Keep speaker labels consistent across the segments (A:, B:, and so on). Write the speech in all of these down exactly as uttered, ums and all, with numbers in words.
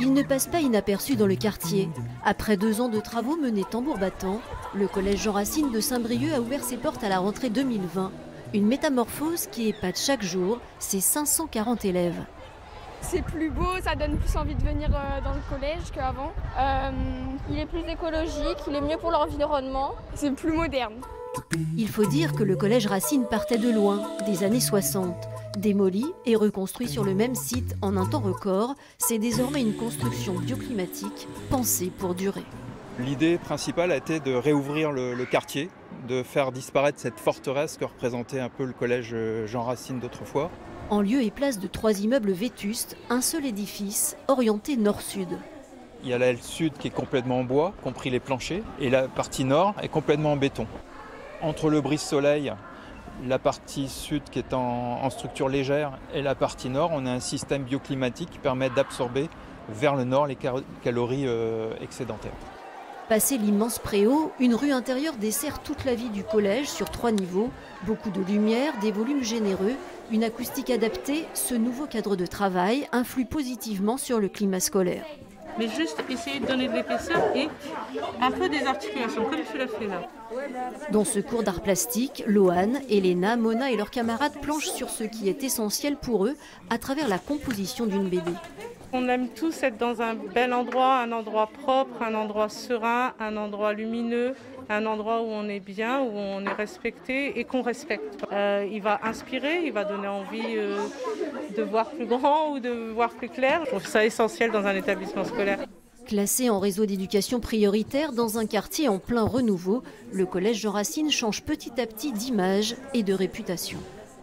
A: Il ne passe pas inaperçu dans le quartier. Après deux ans de travaux menés tambour battant, le collège Jean Racine de Saint-Brieuc a ouvert ses portes à la rentrée deux mille vingt. Une métamorphose qui épate chaque jour ses cinq cent quarante élèves.
B: C'est plus beau, ça donne plus envie de venir dans le collège qu'avant. Euh, il est plus écologique, il est mieux pour l'environnement, c'est plus moderne.
A: Il faut dire que le collège Racine partait de loin, des années soixante. Démoli et reconstruit sur le même site en un temps record, c'est désormais une construction bioclimatique pensée pour durer.
C: L'idée principale a été de réouvrir le, le quartier, de faire disparaître cette forteresse que représentait un peu le collège Jean Racine d'autrefois.
A: En lieu et place de trois immeubles vétustes, un seul édifice orienté nord-sud.
C: Il y a l'aile sud qui est complètement en bois, compris les planchers, et la partie nord est complètement en béton. Entre le brise-soleil, la partie sud qui est en, en structure légère et la partie nord, on a un système bioclimatique qui permet d'absorber vers le nord les calories euh, excédentaires.
A: Passé l'immense préau, une rue intérieure dessert toute la vie du collège sur trois niveaux. Beaucoup de lumière, des volumes généreux, une acoustique adaptée. Ce nouveau cadre de travail influe positivement sur le climat scolaire.
D: Mais juste essayer de donner de l'épaisseur et un peu des articulations, comme tu l'as fait là.
A: Dans ce cours d'art plastique, Loane, Elena, Mona et leurs camarades planchent sur ce qui est essentiel pour eux à travers la composition d'une B D.
D: On aime tous être dans un bel endroit, un endroit propre, un endroit serein, un endroit lumineux, un endroit où on est bien, où on est respecté et qu'on respecte. Euh, il va inspirer, il va donner envie euh, de voir plus grand ou de voir plus clair. Je trouve ça essentiel dans un établissement scolaire.
A: Classé en réseau d'éducation prioritaire dans un quartier en plein renouveau, le collège Jean Racine change petit à petit d'image et de réputation.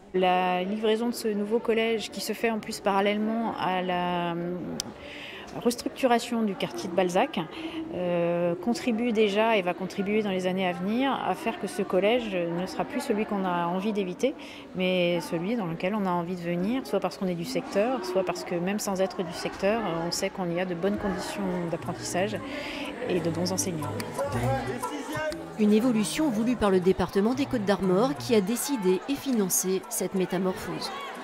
E: La livraison de ce nouveau collège qui se fait en plus parallèlement à la restructuration du quartier de Balzac euh, contribue déjà et va contribuer dans les années à venir à faire que ce collège ne sera plus celui qu'on a envie d'éviter, mais celui dans lequel on a envie de venir, soit parce qu'on est du secteur, soit parce que même sans être du secteur, on sait qu'on y a de bonnes conditions d'apprentissage et de bons enseignants.
A: Une évolution voulue par le département des Côtes-d'Armor qui a décidé et financé cette métamorphose.